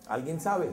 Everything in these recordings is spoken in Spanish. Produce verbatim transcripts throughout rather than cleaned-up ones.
¿Alguien sabe?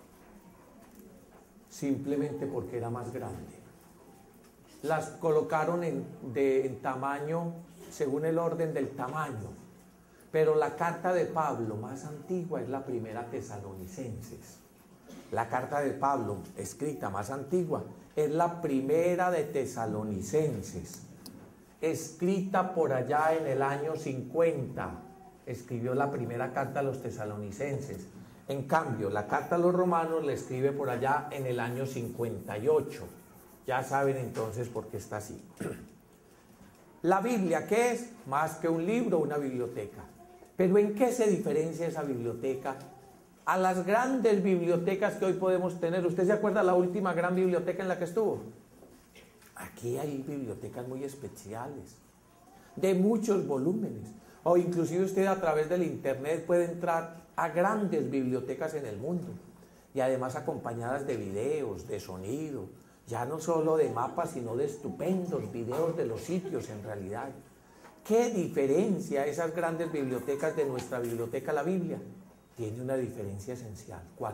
Simplemente porque era más grande. Las colocaron en, de, en tamaño, según el orden del tamaño. Pero la carta de Pablo más antigua es la primera Tesalonicenses. La carta de Pablo, escrita más antigua, es la primera de Tesalonicenses. Escrita por allá en el año cincuenta. Escribió la primera carta a los tesalonicenses. En cambio, la carta a los romanos la escribe por allá en el año cincuenta y ocho. Ya saben entonces por qué está así. La Biblia, ¿qué es? Más que un libro, una biblioteca. Pero ¿en qué se diferencia esa biblioteca a las grandes bibliotecas que hoy podemos tener? ¿Usted se acuerda de la última gran biblioteca en la que estuvo? Aquí hay bibliotecas muy especiales, de muchos volúmenes. O inclusive usted a través del internet puede entrar a grandes bibliotecas en el mundo. Y además acompañadas de videos, de sonido. Ya no solo de mapas, sino de estupendos videos de los sitios en realidad. ¿Qué diferencia esas grandes bibliotecas de nuestra biblioteca, la Biblia? Tiene una diferencia esencial. ¿Cuál?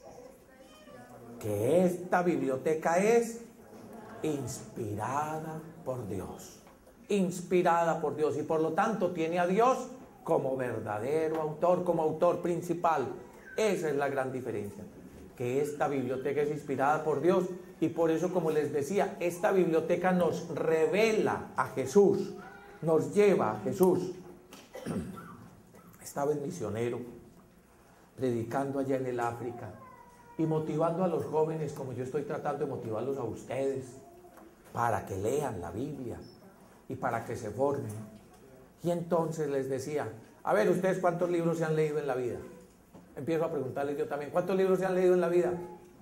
Que esta biblioteca es inspirada por Dios. Inspirada por Dios y por lo tanto tiene a Dios como verdadero autor, como autor principal. Esa es la gran diferencia. Que esta biblioteca es inspirada por Dios y por eso, como les decía, esta biblioteca nos revela a Jesús, nos lleva a Jesús. Estaba el misionero predicando allá en el África y motivando a los jóvenes, como yo estoy tratando de motivarlos a ustedes, para que lean la Biblia y para que se formen. Y entonces les decía, a ver, ¿ustedes cuántos libros se han leído en la vida? Empiezo a preguntarles yo también, ¿cuántos libros se han leído en la vida?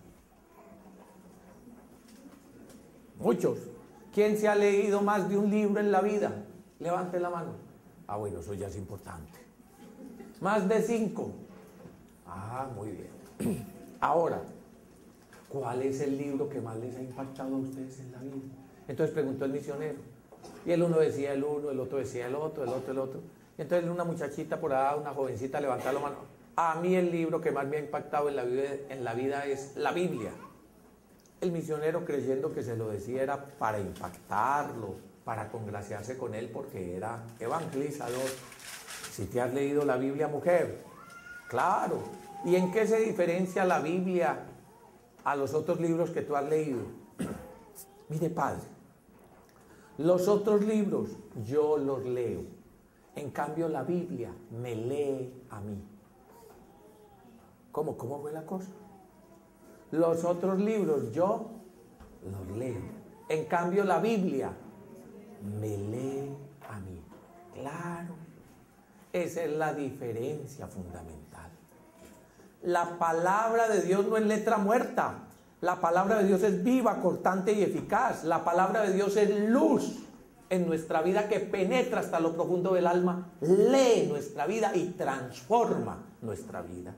Muchos. ¿Quién se ha leído más de un libro en la vida? Levante la mano. Ah, bueno, eso ya es importante. Más de cinco. Ah, muy bien. Ahora, ¿cuál es el libro que más les ha impactado a ustedes en la vida? Entonces preguntó el misionero. Y el uno decía el uno, el otro decía el otro, el otro, el otro. Y entonces una muchachita por ahí, una jovencita, levantó la mano. A mí el libro que más me ha impactado en la vida, en la vida es la Biblia. El misionero, creyendo que se lo decía era para impactarlo, para congraciarse con él porque era evangelizador. Si te has leído la Biblia, mujer, claro. ¿Y en qué se diferencia la Biblia a los otros libros que tú has leído? Mire, padre, los otros libros yo los leo. En cambio, la Biblia me lee a mí. ¿Cómo? ¿Cómo fue la cosa? Los otros libros yo los leo. En cambio, la Biblia me lee a mí. Claro. Esa es la diferencia fundamental. La palabra de Dios no es letra muerta. La palabra de Dios es viva, cortante y eficaz. La palabra de Dios es luz en nuestra vida que penetra hasta lo profundo del alma, lee nuestra vida y transforma nuestra vida.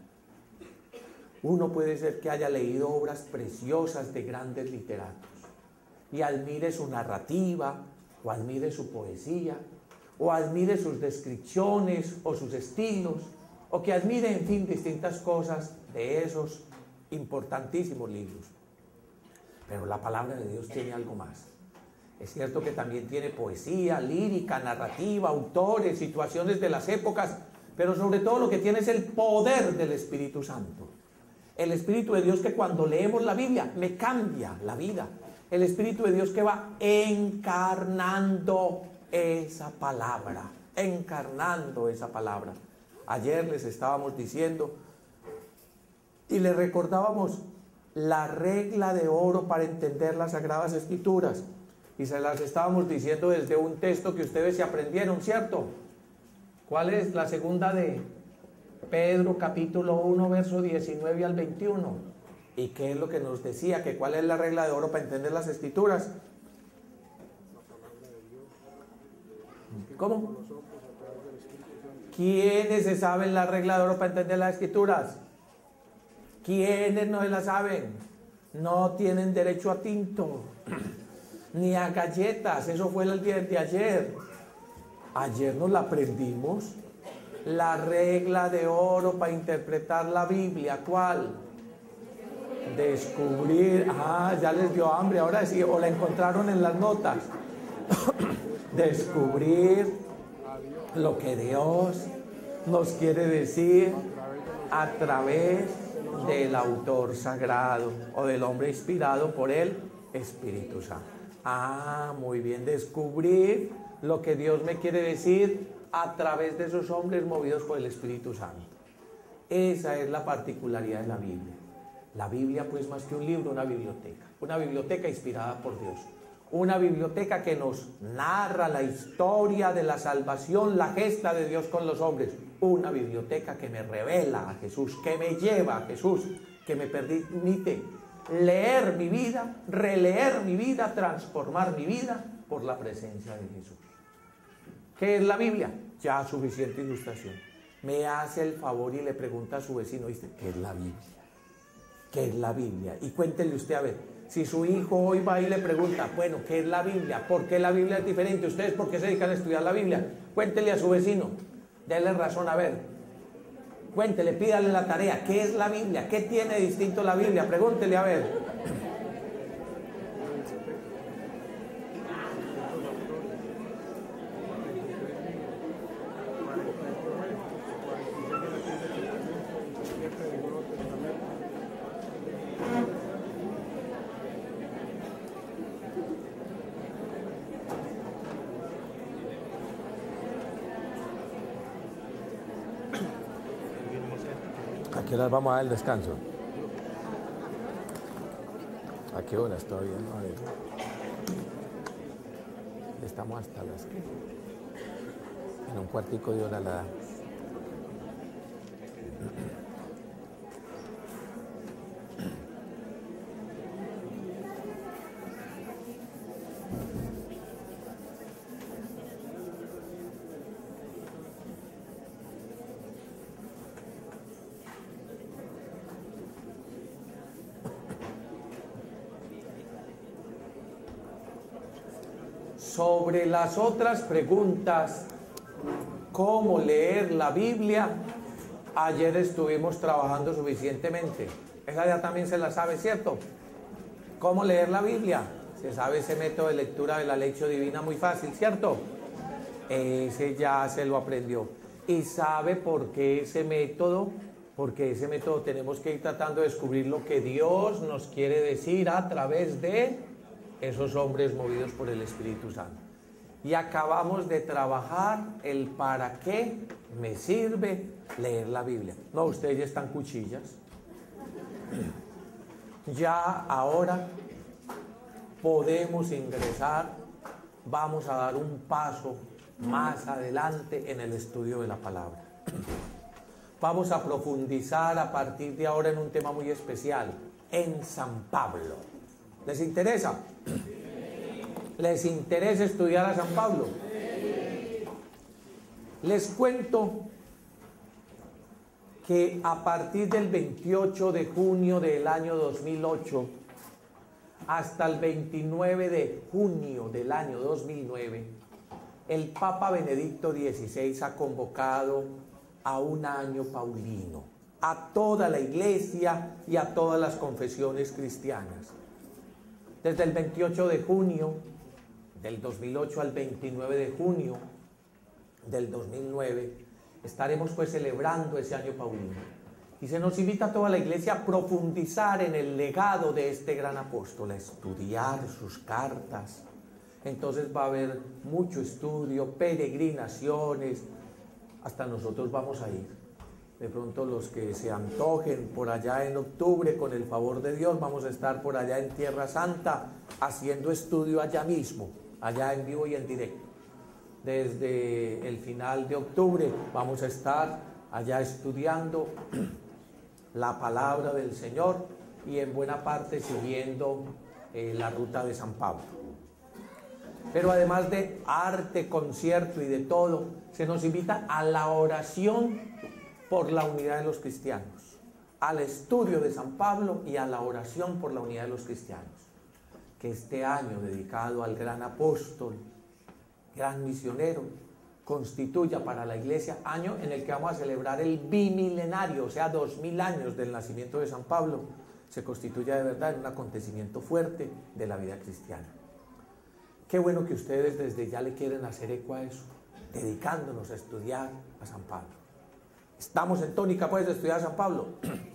Uno puede ser que haya leído obras preciosas de grandes literatos y admire su narrativa, o admire su poesía, o admire sus descripciones o sus estilos, o que admire, en fin, distintas cosas de esos importantísimos libros. Pero la palabra de Dios tiene algo más. Es cierto que también tiene poesía, lírica, narrativa, autores, situaciones de las épocas, pero sobre todo lo que tiene es el poder del Espíritu Santo. El Espíritu de Dios que cuando leemos la Biblia me cambia la vida. El Espíritu de Dios que va encarnando esa palabra, encarnando esa palabra. Ayer les estábamos diciendo y les recordábamos la regla de oro para entender las Sagradas Escrituras. Y se las estábamos diciendo desde un texto que ustedes se aprendieron, ¿cierto? ¿Cuál es? La segunda de Pedro, capítulo uno, verso diecinueve al veintiuno. ¿Y qué es lo que nos decía? ¿Que cuál es la regla de oro para entender las Escrituras? ¿Cómo? ¿Quiénes se saben la regla de oro para entender las Escrituras? ¿Quiénes no se la saben? No tienen derecho a tinto, ni a galletas. Eso fue el día de ayer. Ayer nos la aprendimos. La regla de oro para interpretar la Biblia, ¿cuál? Descubrir, ah, ya les dio hambre, ahora sí, o la encontraron en las notas. Descubrir lo que Dios nos quiere decir a través del autor sagrado o del hombre inspirado por el Espíritu Santo. Ah, muy bien, descubrir lo que Dios me quiere decir a través de esos hombres movidos por el Espíritu Santo. Esa es la particularidad de la Biblia. La Biblia, pues, más que un libro, una biblioteca. Una biblioteca inspirada por Dios. Una biblioteca que nos narra la historia de la salvación, la gesta de Dios con los hombres. Una biblioteca que me revela a Jesús, que me lleva a Jesús, que me permite leer mi vida, releer mi vida, transformar mi vida por la presencia de Jesús. ¿Qué es la Biblia? Ya suficiente ilustración. Me hace el favor y le pregunta a su vecino, dice, ¿qué es la Biblia? ¿Qué es la Biblia? Y cuéntele usted a ver, si su hijo hoy va y le pregunta, bueno, ¿qué es la Biblia? ¿Por qué la Biblia es diferente? ¿Ustedes por qué se dedican a estudiar la Biblia? Cuéntele a su vecino, déle razón, a ver. Cuéntele, pídale la tarea, ¿qué es la Biblia? ¿Qué tiene distinto la Biblia? Pregúntele a ver. ¿A qué horas vamos a dar el descanso? ¿A qué horas todavía? No, a ver. Estamos hasta las que en un cuartico de hora la damos. Sobre las otras preguntas, ¿cómo leer la Biblia? Ayer estuvimos trabajando suficientemente. Esa ya también se la sabe, ¿cierto? ¿Cómo leer la Biblia? Se sabe ese método de lectura de la lección divina muy fácil, ¿cierto? Ese ya se lo aprendió. ¿Y sabe por qué ese método? Porque ese método tenemos que ir tratando de descubrir lo que Dios nos quiere decir a través de esos hombres movidos por el Espíritu Santo. Y acabamos de trabajar el para qué me sirve leer la Biblia. No, ustedes ya están cuchillas. Ya ahora podemos ingresar, vamos a dar un paso más adelante en el estudio de la palabra. Vamos a profundizar a partir de ahora en un tema muy especial, en San Pablo. ¿Les interesa? ¿Les interesa estudiar a San Pablo? Les cuento que a partir del veintiocho de junio del año dos mil ocho hasta el veintinueve de junio del año dos mil nueve, el Papa Benedicto dieciséis ha convocado a un año paulino a toda la Iglesia y a todas las confesiones cristianas. Desde el veintiocho de junio del dos mil ocho al veintinueve de junio del dos mil nueve, estaremos pues celebrando ese año paulino. Y se nos invita a toda la Iglesia a profundizar en el legado de este gran apóstol, a estudiar sus cartas. Entonces va a haber mucho estudio, peregrinaciones, hasta nosotros vamos a ir. De pronto los que se antojen por allá en octubre, con el favor de Dios, vamos a estar por allá en Tierra Santa haciendo estudio allá mismo, allá en vivo y en directo. Desde el final de octubre vamos a estar allá estudiando la palabra del Señor y en buena parte siguiendo eh, la ruta de San Pablo. Pero además de arte, concierto y de todo, se nos invita a la oración por la unidad de los cristianos, al estudio de San Pablo y a la oración por la unidad de los cristianos. Que este año dedicado al gran apóstol, gran misionero, constituya para la iglesia año en el que vamos a celebrar el bimilenario, o sea, dos mil años del nacimiento de San Pablo, se constituya de verdad en un acontecimiento fuerte de la vida cristiana. Qué bueno que ustedes desde ya le quieren hacer eco a eso, dedicándonos a estudiar a San Pablo. Estamos en tónica pues de estudiar a San Pablo.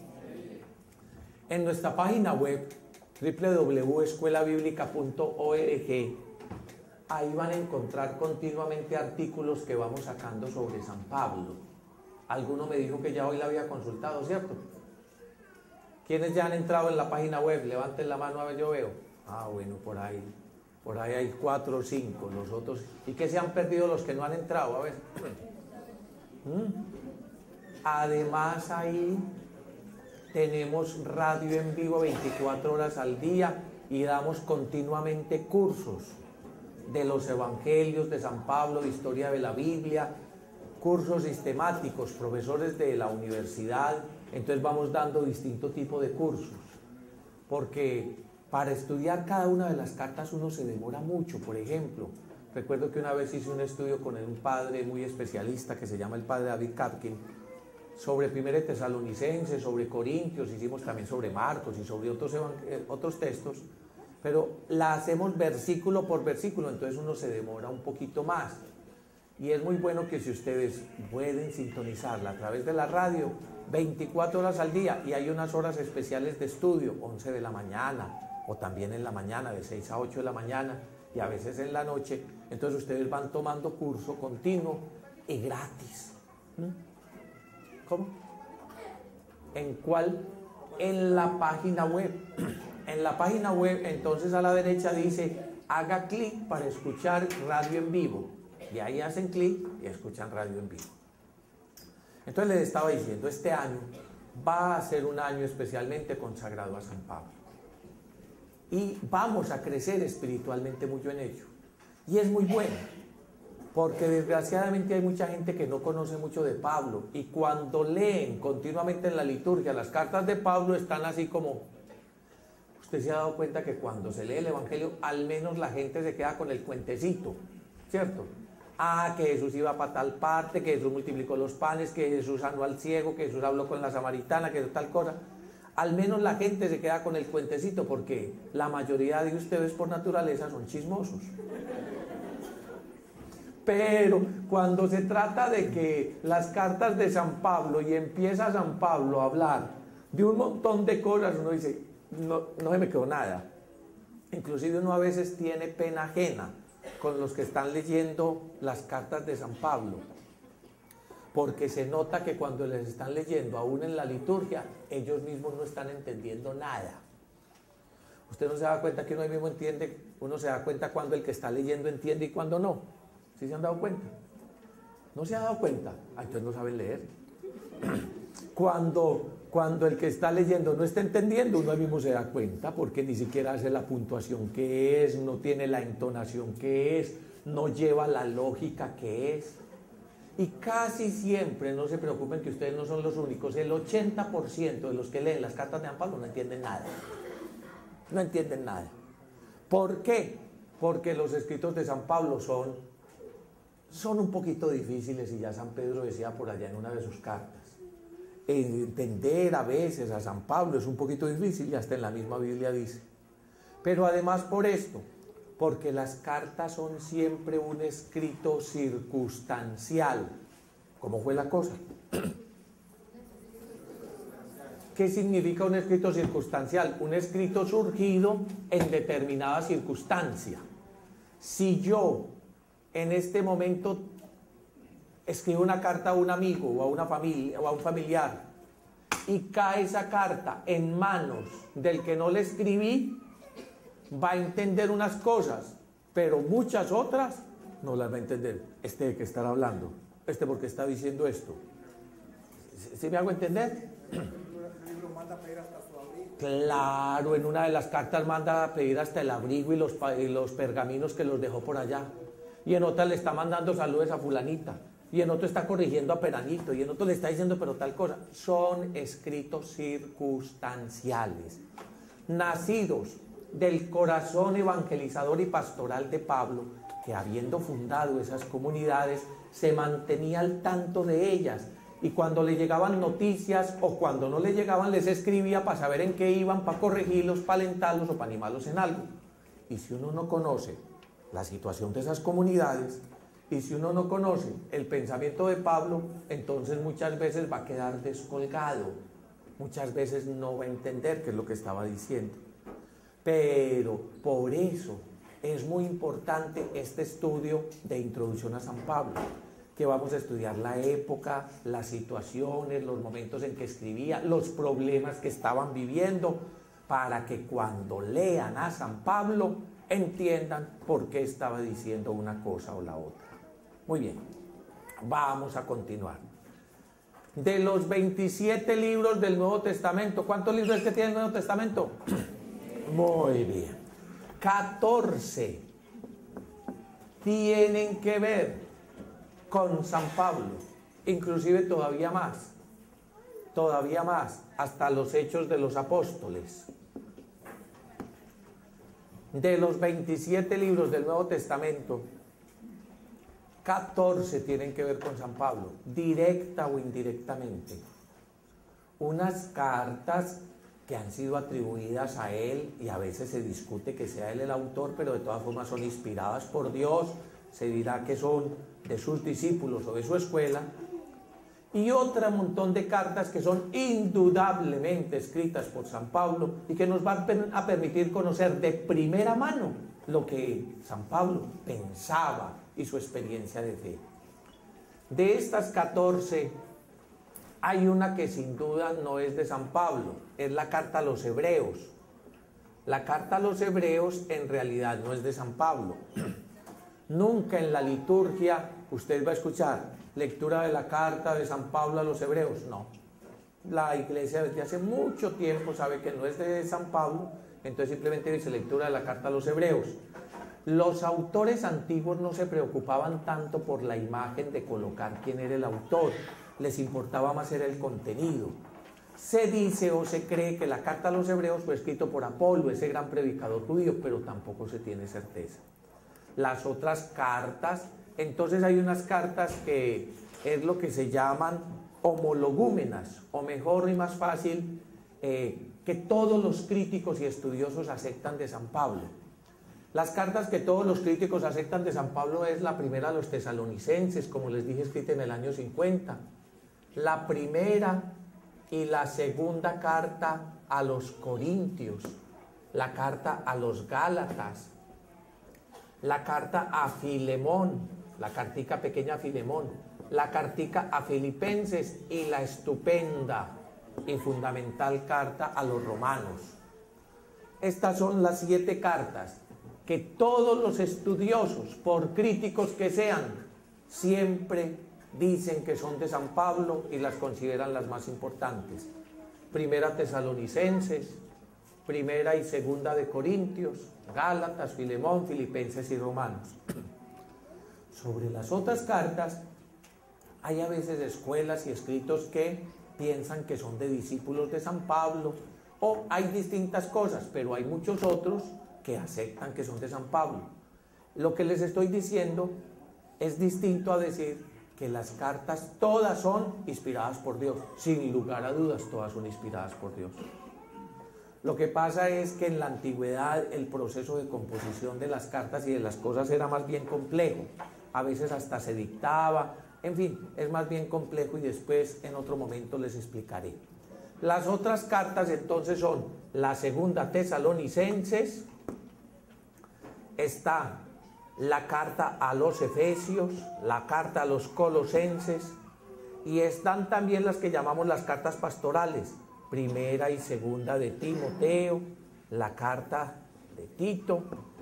En nuestra página web doble u doble u doble u punto escuela bíblica punto org, ahí van a encontrar continuamente artículos que vamos sacando sobre San Pablo. Alguno me dijo que ya hoy la había consultado, ¿cierto? ¿Quiénes ya han entrado en la página web? Levanten la mano, a ver, yo veo. Ah, bueno, por ahí, por ahí hay cuatro o cinco, los otros. ¿Y qué se han perdido los que no han entrado? A ver. Además, ahí tenemos radio en vivo veinticuatro horas al día y damos continuamente cursos de los evangelios de San Pablo, de historia de la Biblia, cursos sistemáticos, profesores de la universidad. Entonces vamos dando distinto tipo de cursos, porque para estudiar cada una de las cartas uno se demora mucho. Por ejemplo, recuerdo que una vez hice un estudio con un padre muy especialista que se llama el padre David Kapkin, sobre Primera de Tesalonicenses, sobre Corintios, hicimos también sobre Marcos y sobre otros, otros textos, pero la hacemos versículo por versículo, entonces uno se demora un poquito más. Y es muy bueno que si ustedes pueden sintonizarla a través de la radio, veinticuatro horas al día, y hay unas horas especiales de estudio, once de la mañana, o también en la mañana, de seis a ocho de la mañana, y a veces en la noche, entonces ustedes van tomando curso continuo y gratis. ¿Cómo? ¿En cuál? En la página web. En la página web, entonces a la derecha dice, haga clic para escuchar radio en vivo. Y ahí hacen clic y escuchan radio en vivo. Entonces les estaba diciendo, este año va a ser un año especialmente consagrado a San Pablo. Y vamos a crecer espiritualmente mucho en ello. Y es muy bueno, porque desgraciadamente hay mucha gente que no conoce mucho de Pablo. Y cuando leen continuamente en la liturgia las cartas de Pablo, están así como... Usted se ha dado cuenta que cuando se lee el Evangelio, al menos la gente se queda con el cuentecito, ¿cierto? Ah, que Jesús iba para tal parte, que Jesús multiplicó los panes, que Jesús sanó al ciego, que Jesús habló con la samaritana, que tal cosa. Al menos la gente se queda con el cuentecito, porque la mayoría de ustedes por naturaleza son chismosos. Pero cuando se trata de que las cartas de San Pablo, y empieza San Pablo a hablar de un montón de cosas, uno dice, no, no se me quedó nada. Inclusive uno a veces tiene pena ajena con los que están leyendo las cartas de San Pablo, porque se nota que cuando les están leyendo, aún en la liturgia, ellos mismos no están entendiendo nada. Usted no se da cuenta que uno mismo entiende, uno se da cuenta cuando el que está leyendo entiende y cuando no. ¿Sí se han dado cuenta? ¿No se ha dado cuenta? Ah, entonces no saben leer. Cuando, cuando el que está leyendo no está entendiendo, uno mismo se da cuenta, porque ni siquiera hace la puntuación que es, no tiene la entonación que es, no lleva la lógica que es. Y casi siempre, no se preocupen que ustedes no son los únicos, el ochenta por ciento de los que leen las cartas de San Pablo no entienden nada. No entienden nada. ¿Por qué? Porque los escritos de San Pablo son, son un poquito difíciles, y ya San Pedro decía por allá en una de sus cartas. Entender a veces a San Pablo es un poquito difícil, y hasta en la misma Biblia dice. Pero además por esto, porque las cartas son siempre un escrito circunstancial. ¿Cómo fue la cosa? ¿Qué significa un escrito circunstancial? Un escrito surgido en determinada circunstancia. Si yo en este momento escribo una carta a un amigo o a una familia o a un familiar y cae esa carta en manos del que no le escribí, va a entender unas cosas, pero muchas otras no las va a entender. Este de qué estará hablando, este porque está diciendo esto. ¿Sí me hago entender? Claro, en una de las cartas manda a pedir hasta el abrigo y los, y los pergaminos que los dejó por allá, y en otra le está mandando saludos a fulanita, y en otro está corrigiendo a Peranito, y en otro le está diciendo pero tal cosa. Son escritos circunstanciales, nacidos del corazón evangelizador y pastoral de Pablo, que habiendo fundado esas comunidades, se mantenía al tanto de ellas, y cuando le llegaban noticias o cuando no le llegaban les escribía para saber en qué iban, para corregirlos, para alentarlos o para animarlos en algo. Y si uno no conoce la situación de esas comunidades, y si uno no conoce el pensamiento de Pablo, entonces muchas veces va a quedar descolgado, muchas veces no va a entender qué es lo que estaba diciendo. Pero por eso es muy importante este estudio de introducción a San Pablo, que vamos a estudiar la época, las situaciones, los momentos en que escribía, los problemas que estaban viviendo, para que cuando lean a San Pablo entiendan por qué estaba diciendo una cosa o la otra. Muy bien, vamos a continuar. De los veintisiete libros del Nuevo Testamento, ¿cuántos libros es que tiene el Nuevo Testamento? Muy bien, catorce tienen que ver con San Pablo, inclusive todavía más, todavía más, hasta los Hechos de los Apóstoles. De los veintisiete libros del Nuevo Testamento, catorce tienen que ver con San Pablo, directa o indirectamente. Unas cartas que han sido atribuidas a él, y a veces se discute que sea él el autor, pero de todas formas son inspiradas por Dios, se dirá que son de sus discípulos o de su escuela, y otro montón de cartas que son indudablemente escritas por San Pablo y que nos van a permitir conocer de primera mano lo que San Pablo pensaba y su experiencia de fe. De estas catorce, hay una que sin duda no es de San Pablo, es la carta a los Hebreos. La carta a los Hebreos en realidad no es de San Pablo. Nunca en la liturgia usted va a escuchar lectura de la carta de San Pablo a los Hebreos, no. La iglesia desde hace mucho tiempo sabe que no es de San Pablo, entonces simplemente dice lectura de la carta a los Hebreos. Los autores antiguos no se preocupaban tanto por la imagen de colocar quién era el autor, les importaba más era el contenido. Se dice o se cree que la carta a los Hebreos fue escrito por Apolo, ese gran predicador judío, pero tampoco se tiene certeza. Las otras cartas, entonces hay unas cartas que es lo que se llaman homologúmenas, o mejor y más fácil, eh, que todos los críticos y estudiosos aceptan de San Pablo. Las cartas que todos los críticos aceptan de San Pablo es la primera a los tesalonicenses, como les dije, escrita en el año cincuenta. La primera y la segunda carta a los corintios, la carta a los gálatas, la carta a Filemón, la cartica pequeña a Filemón, la cartica a Filipenses y la estupenda y fundamental carta a los romanos. Estas son las siete cartas que todos los estudiosos, por críticos que sean, siempre dicen que son de San Pablo y las consideran las más importantes. Primera Tesalonicenses, primera y segunda de Corintios, Gálatas, Filemón, Filipenses y Romanos. Sobre las otras cartas, hay a veces escuelas y escritos que piensan que son de discípulos de San Pablo, o hay distintas cosas, pero hay muchos otros que aceptan que son de San Pablo. Lo que les estoy diciendo es distinto a decir que las cartas todas son inspiradas por Dios. Sin lugar a dudas, todas son inspiradas por Dios. Lo que pasa es que en la antigüedad el proceso de composición de las cartas y de las cosas era más bien complejo. A veces hasta se dictaba, en fin, es más bien complejo y después en otro momento les explicaré. Las otras cartas entonces son la segunda Tesalonicenses, está la carta a los Efesios, la carta a los Colosenses, y están también las que llamamos las cartas pastorales, primera y segunda de Timoteo, la carta de Tito,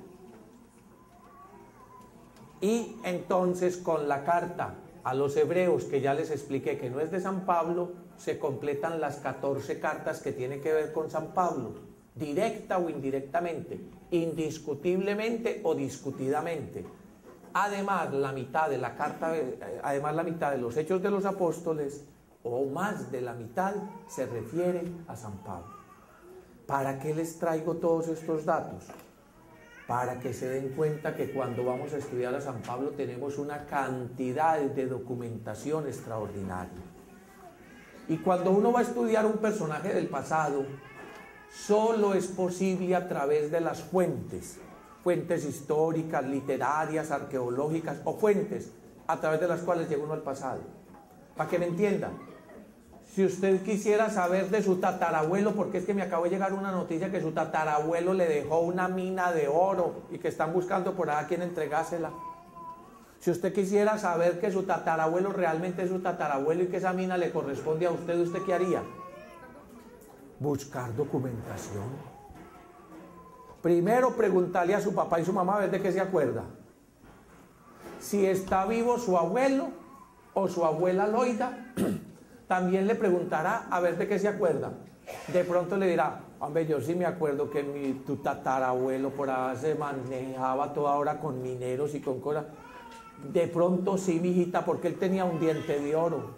y entonces con la carta a los Hebreos, que ya les expliqué que no es de San Pablo, se completan las catorce cartas que tienen que ver con San Pablo, directa o indirectamente, indiscutiblemente o discutidamente. Además, la mitad de la carta, además la mitad de los Hechos de los Apóstoles, o más de la mitad, se refiere a San Pablo. ¿Para qué les traigo todos estos datos? para que se den cuenta que cuando vamos a estudiar a San Pablo tenemos una cantidad de documentación extraordinaria. Y cuando uno va a estudiar un personaje del pasado, solo es posible a través de las fuentes, fuentes históricas, literarias, arqueológicas o fuentes a través de las cuales llega uno al pasado. Para que me entiendan, si usted quisiera saber de su tatarabuelo, porque es que me acabo de llegar una noticia que su tatarabuelo le dejó una mina de oro y que están buscando por ahí a quien entregársela. Si usted quisiera saber que su tatarabuelo realmente es su tatarabuelo y que esa mina le corresponde a usted, ¿usted qué haría? Buscar documentación. Primero preguntarle a su papá y su mamá a ver de qué se acuerda. Si está vivo su abuelo o su abuela Loida, también le preguntará a ver de qué se acuerda. De pronto le dirá, hombre, yo sí me acuerdo que mi, tu tatarabuelo por allá se manejaba toda hora con mineros y con cosas. De pronto sí, mijita, porque él tenía un diente de oro.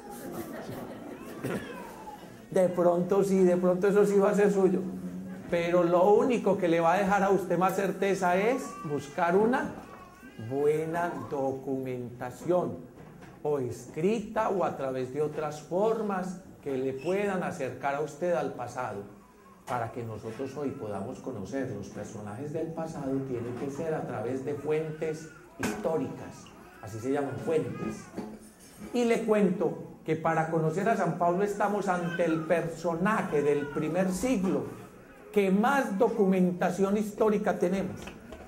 De pronto sí, de pronto eso sí va a ser suyo. Pero lo único que le va a dejar a usted más certeza es buscar una buena documentación, o escrita o a través de otras formas que le puedan acercar a usted al pasado, para que nosotros hoy podamos conocer los personajes del pasado. Tiene que ser a través de fuentes históricas, así se llaman, fuentes. Y le cuento que para conocer a San Pablo estamos ante el personaje del primer siglo que más documentación histórica tenemos.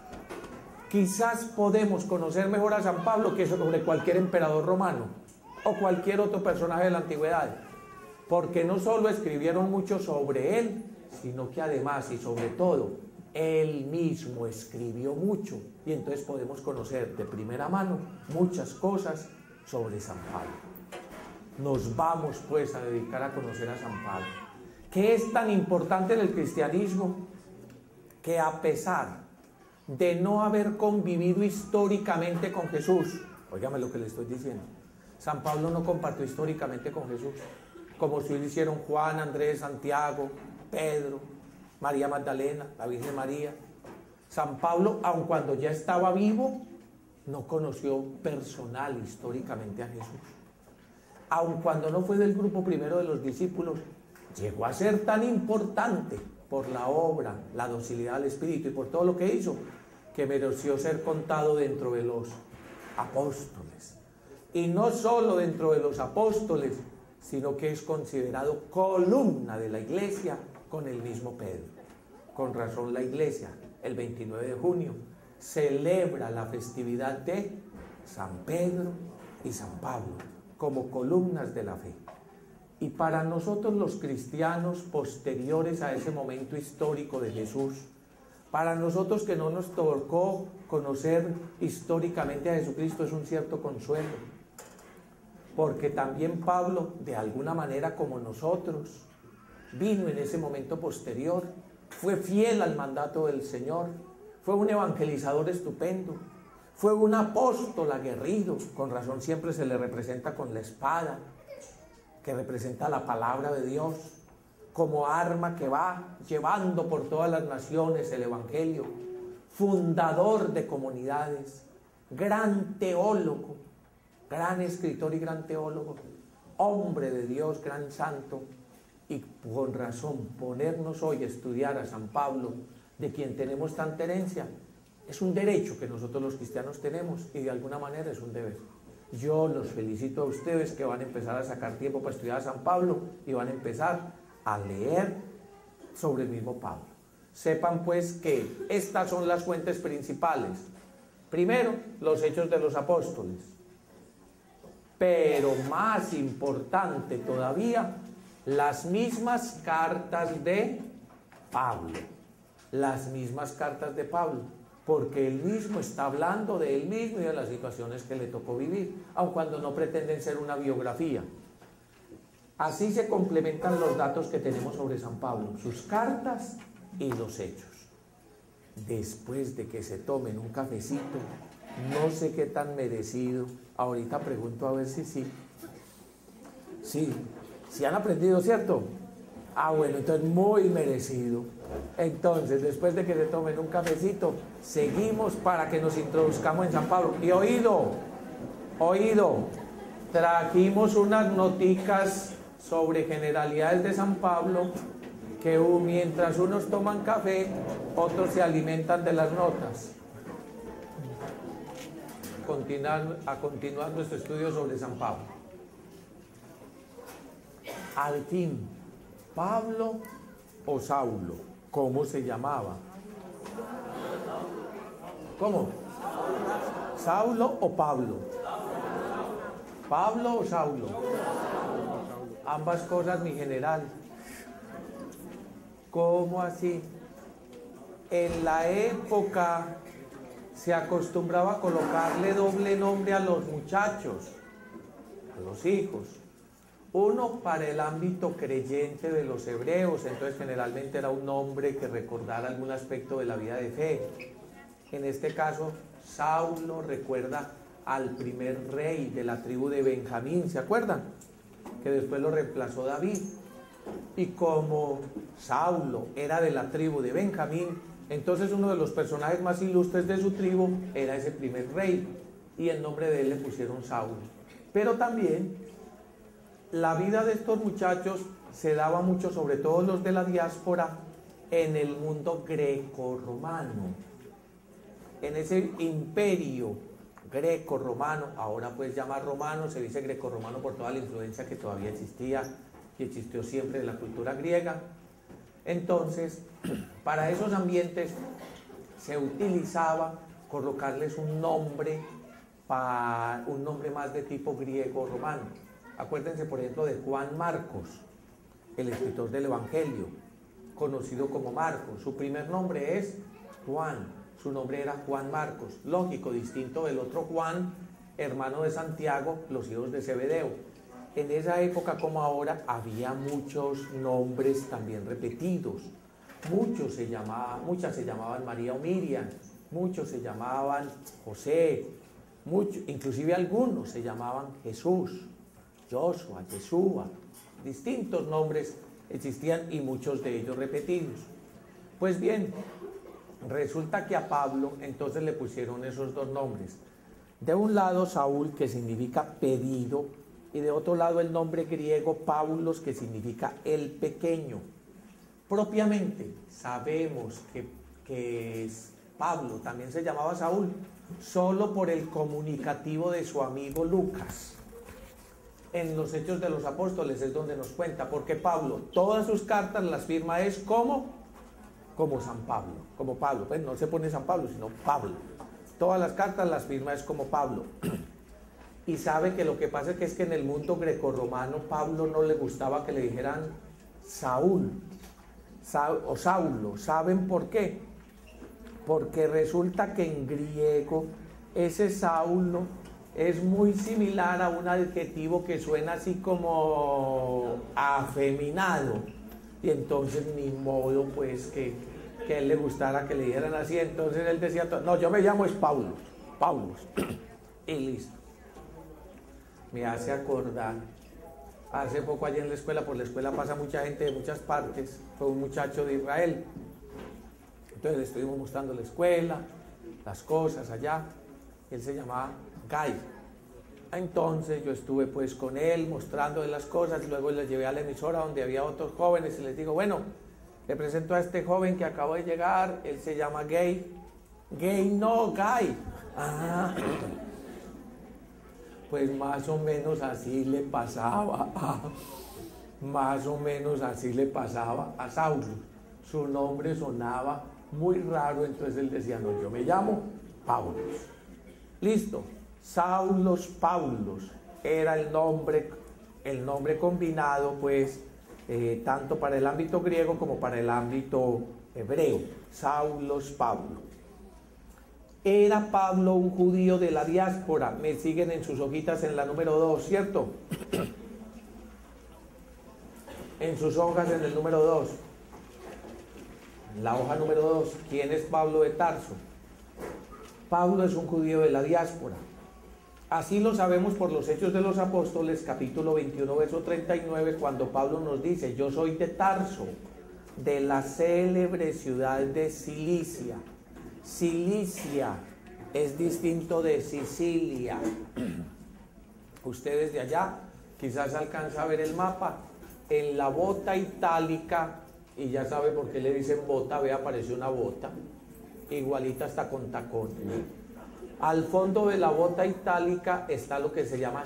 Quizás podemos conocer mejor a San Pablo que sobre cualquier emperador romano o cualquier otro personaje de la antigüedad, porque no solo escribieron mucho sobre él, sino que además y sobre todo él mismo escribió mucho, y entonces podemos conocer de primera mano muchas cosas sobre San Pablo. Nos vamos pues a dedicar a conocer a San Pablo, que es tan importante en el cristianismo que, a pesar de no haber convivido históricamente con Jesús, óigame lo que le estoy diciendo, San Pablo no compartió históricamente con Jesús, como si lo hicieron Juan, Andrés, Santiago, Pedro, María Magdalena, la Virgen María. San Pablo, aun cuando ya estaba vivo, no conoció personal históricamente a Jesús. Aun cuando no fue del grupo primero de los discípulos, llegó a ser tan importante por la obra, la docilidad al Espíritu y por todo lo que hizo, que mereció ser contado dentro de los apóstoles. Y no solo dentro de los apóstoles, sino que es considerado columna de la iglesia con el mismo Pedro. Con razón la iglesia, el veintinueve de junio, celebra la festividad de San Pedro y San Pablo como columnas de la fe. Y para nosotros los cristianos posteriores a ese momento histórico de Jesús, para nosotros que no nos tocó conocer históricamente a Jesucristo, es un cierto consuelo, porque también Pablo, de alguna manera como nosotros, vino en ese momento posterior, fue fiel al mandato del Señor, fue un evangelizador estupendo, fue un apóstol aguerrido, con razón siempre se le representa con la espada, que representa la palabra de Dios, como arma que va llevando por todas las naciones el evangelio, fundador de comunidades, gran teólogo, gran escritor y gran teólogo, hombre de Dios, gran santo. Y con razón, ponernos hoy a estudiar a San Pablo, de quien tenemos tanta herencia, es un derecho que nosotros los cristianos tenemos, y de alguna manera es un deber. Yo los felicito a ustedes que van a empezar a sacar tiempo para estudiar a San Pablo y van a empezar a leer sobre el mismo Pablo. Sepan pues que estas son las fuentes principales. Primero, los Hechos de los Apóstoles. Pero más importante todavía, las mismas cartas de Pablo. Las mismas cartas de Pablo. Porque él mismo está hablando de él mismo y de las situaciones que le tocó vivir, aun cuando no pretenden ser una biografía. Así se complementan los datos que tenemos sobre San Pablo, sus cartas y los hechos. Después de que se tomen un cafecito, no sé qué tan merecido, ahorita pregunto a ver si sí. Sí, sí han aprendido, ¿cierto? Ah, bueno, entonces muy merecido. Entonces, después de que se tomen un cafecito, seguimos para que nos introduzcamos en San Pablo. Y oído, oído, trajimos unas noticas sobre generalidades de San Pablo, que mientras unos toman café, otros se alimentan de las notas. Continuar, a continuar nuestro estudio sobre San Pablo. Al fin, Pablo o Saulo, ¿cómo se llamaba? ¿Cómo? ¿Saulo o Pablo? ¿Pablo o Saulo? Ambas cosas, mi general. ¿Cómo así? En la época se acostumbraba a colocarle doble nombre a los muchachos, a los hijos. Uno para el ámbito creyente de los hebreos, entonces generalmente era un nombre que recordara algún aspecto de la vida de fe. En este caso, Saulo recuerda al primer rey de la tribu de Benjamín, ¿se acuerdan? Que después lo reemplazó David. Y como Saulo era de la tribu de Benjamín, entonces uno de los personajes más ilustres de su tribu era ese primer rey, y el nombre de él le pusieron Saulo. Pero también la vida de estos muchachos se daba mucho, sobre todo los de la diáspora, en el mundo greco-romano, en ese imperio greco-romano, ahora pues llama romano, se dice greco-romano por toda la influencia que todavía existía y existió siempre de la cultura griega. Entonces, para esos ambientes se utilizaba colocarles un nombre, para, un nombre más de tipo griego-romano. Acuérdense, por ejemplo, de Juan Marcos, el escritor del Evangelio, conocido como Marcos. Su primer nombre es Juan, su nombre era Juan Marcos. Lógico, distinto del otro Juan, hermano de Santiago, los hijos de Zebedeo. En esa época, como ahora, había muchos nombres también repetidos. Muchos se llamaban, muchas se llamaban María o Miriam, muchos se llamaban José, muchos, inclusive algunos se llamaban Jesús, Joshua, Yeshua, distintos nombres existían y muchos de ellos repetidos. Pues bien, resulta que a Pablo entonces le pusieron esos dos nombres. De un lado Saúl, que significa pedido, y de otro lado el nombre griego Paulos, que significa el pequeño. Propiamente sabemos que, que Pablo también se llamaba Saúl, solo por el comunicativo de su amigo Lucas. En los Hechos de los Apóstoles es donde nos cuenta, porque Pablo, todas sus cartas las firma es como, como San Pablo, como Pablo, pues no se pone San Pablo, sino Pablo. Todas las cartas las firma es como Pablo. Y sabe que lo que pasa es que, es que en el mundo grecorromano Pablo no le gustaba que le dijeran Saúl Sa o Saulo. ¿Saben por qué? Porque resulta que en griego ese Saulo es muy similar a un adjetivo que suena así como afeminado, y entonces ni modo pues que, que a él le gustara que le dijeran así. Entonces él decía, no, yo me llamo es Paulo, Paulo, y listo. Me hace acordar, hace poco allá en la escuela, por la escuela pasa mucha gente de muchas partes, fue un muchacho de Israel, entonces le estuvimos mostrando la escuela, las cosas allá. Él se llamaba Guy. Entonces yo estuve pues con él mostrándole las cosas, y luego les llevé a la emisora donde había otros jóvenes y les digo, bueno, le presento a este joven que acabó de llegar, él se llama Gay. Gay no, Guy. Ah, pues más o menos así le pasaba, más o menos así le pasaba a Saulo. Su nombre sonaba muy raro, entonces él decía, no, yo me llamo Paulos. Listo, Saulos Paulos era el nombre, el nombre combinado pues eh, tanto para el ámbito griego como para el ámbito hebreo. Saulos Paulo. Era Pablo un judío de la diáspora. Me siguen en sus hojitas en la número dos, ¿cierto? En sus hojas en el número dos. La hoja número dos. ¿Quién es Pablo de Tarso? Pablo es un judío de la diáspora. Así lo sabemos por los Hechos de los Apóstoles, capítulo veintiuno, verso treinta y nueve, cuando Pablo nos dice, yo soy de Tarso, de la célebre ciudad de Cilicia. Cilicia es distinto de Sicilia. Ustedes de allá quizás alcanza a ver el mapa. En la bota itálica, y ya sabe por qué le dicen bota, ve, apareció una bota, igualita hasta con tacón. Al fondo de la bota itálica está lo que se llama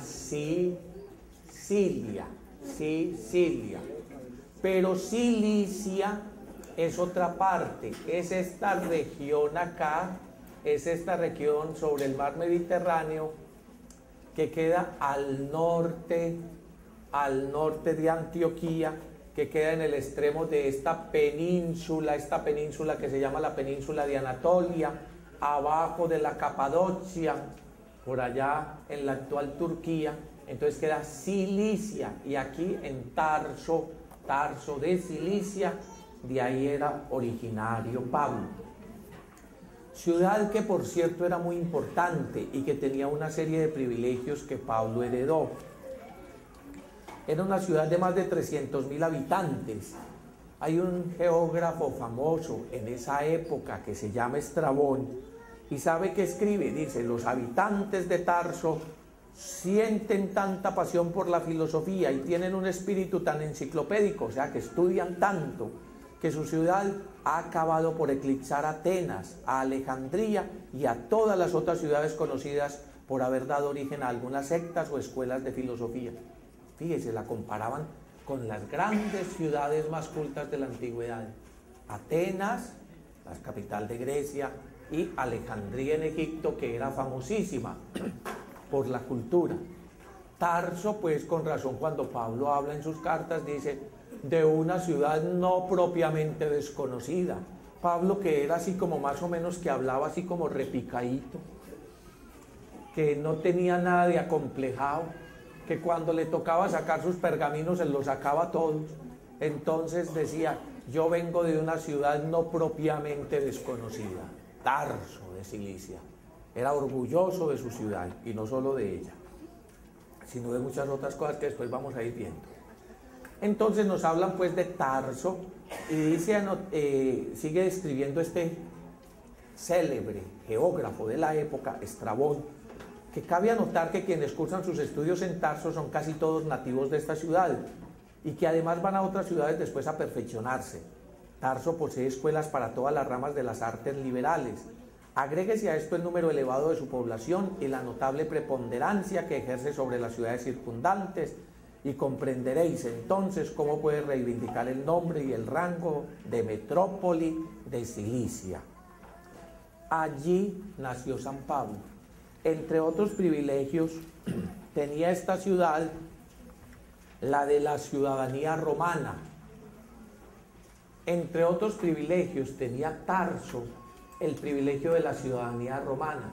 Sicilia, Sicilia. Pero Cilicia es otra parte, es esta región acá, es esta región sobre el mar Mediterráneo que queda al norte, al norte de Antioquía, que queda en el extremo de esta península, esta península que se llama la península de Anatolia, abajo de la Capadocia, por allá en la actual Turquía. Entonces queda Cilicia, y aquí en Tarso, Tarso de Cilicia, de ahí era originario Pablo. Ciudad que por cierto era muy importante y que tenía una serie de privilegios que Pablo heredó. Era una ciudad de más de trescientos mil habitantes. Hay un geógrafo famoso en esa época que se llama Estrabón, y sabe que escribe, dice: los habitantes de Tarso sienten tanta pasión por la filosofía y tienen un espíritu tan enciclopédico, o sea que estudian tanto, que su ciudad ha acabado por eclipsar a Atenas, a Alejandría y a todas las otras ciudades conocidas por haber dado origen a algunas sectas o escuelas de filosofía. Fíjese, la comparaban con las grandes ciudades más cultas de la antigüedad: Atenas, la capital de Grecia, y Alejandría en Egipto, que era famosísima por la cultura. Tarso, pues con razón, cuando Pablo habla en sus cartas, dice de una ciudad no propiamente desconocida. Pablo, que era así como más o menos, que hablaba así como repicadito, que no tenía nada de acomplejado, que cuando le tocaba sacar sus pergaminos se los sacaba todos. Entonces decía: yo vengo de una ciudad no propiamente desconocida, Tarso de Cilicia. Era orgulloso de su ciudad, y no solo de ella, sino de muchas otras cosas que después vamos a ir viendo. Entonces nos hablan pues de Tarso, y dice, eh, sigue describiendo este célebre geógrafo de la época, Estrabón, que cabe anotar que quienes cursan sus estudios en Tarso son casi todos nativos de esta ciudad, y que además van a otras ciudades después a perfeccionarse. Tarso posee escuelas para todas las ramas de las artes liberales. Agréguese a esto el número elevado de su población y la notable preponderancia que ejerce sobre las ciudades circundantes, y comprenderéis entonces cómo puede reivindicar el nombre y el rango de metrópoli de Cilicia. Allí nació San Pablo. Entre otros privilegios, tenía esta ciudad la de la ciudadanía romana. Entre otros privilegios, tenía Tarso el privilegio de la ciudadanía romana.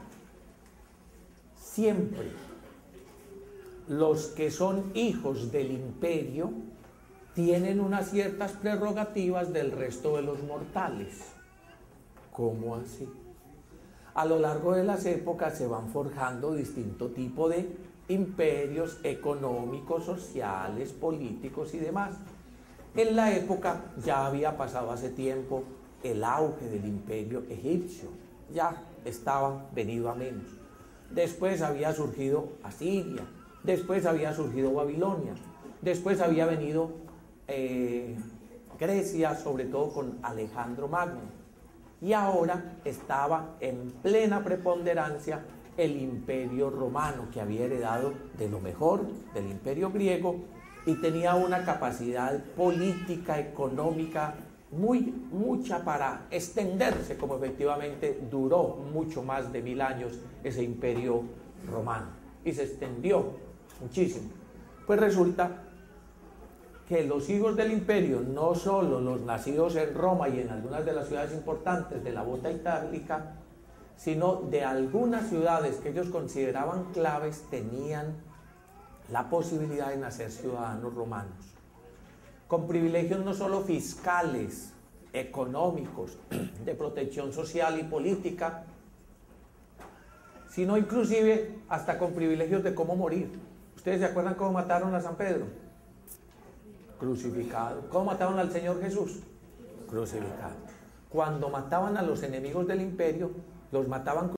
Siempre los que son hijos del imperio tienen unas ciertas prerrogativas del resto de los mortales. ¿Cómo así? A lo largo de las épocas se van forjando distinto tipo de imperios económicos, sociales, políticos y demás. En la época ya había pasado hace tiempo el auge del imperio egipcio, ya estaba venido a menos. Después había surgido Asiria, después había surgido Babilonia, después había venido eh, Grecia, sobre todo con Alejandro Magno, y ahora estaba en plena preponderancia el imperio romano, que había heredado de lo mejor del imperio griego y tenía una capacidad política, económica muy mucha para extenderse, como efectivamente duró mucho más de mil años ese imperio romano, y se extendió muchísimo. Pues resulta que los hijos del imperio, no solo los nacidos en Roma y en algunas de las ciudades importantes de la bota itálica, sino de algunas ciudades que ellos consideraban claves, tenían la posibilidad de nacer ciudadanos romanos, con privilegios no solo fiscales, económicos, de protección social y política, sino inclusive hasta con privilegios de cómo morir. ¿Ustedes se acuerdan cómo mataron a San Pedro? Crucificado. ¿Cómo mataron al Señor Jesús? crucificado. Cuando mataban a los enemigos del imperio, los mataban